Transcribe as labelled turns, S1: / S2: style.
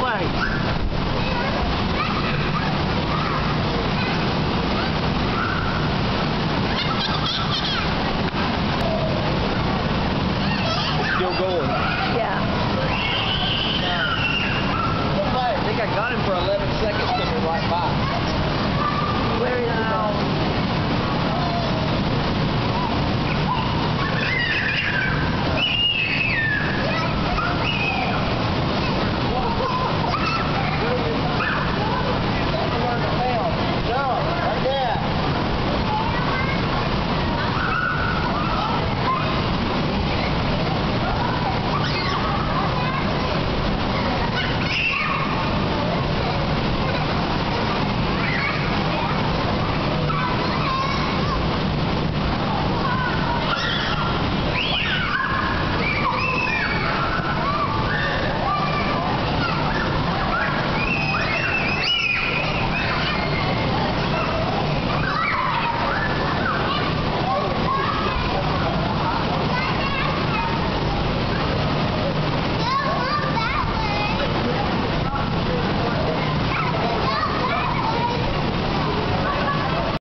S1: right.
S2: Still going.
S1: Yeah.
S2: I think I got him for 11 seconds coming right by.
S1: Where is he going?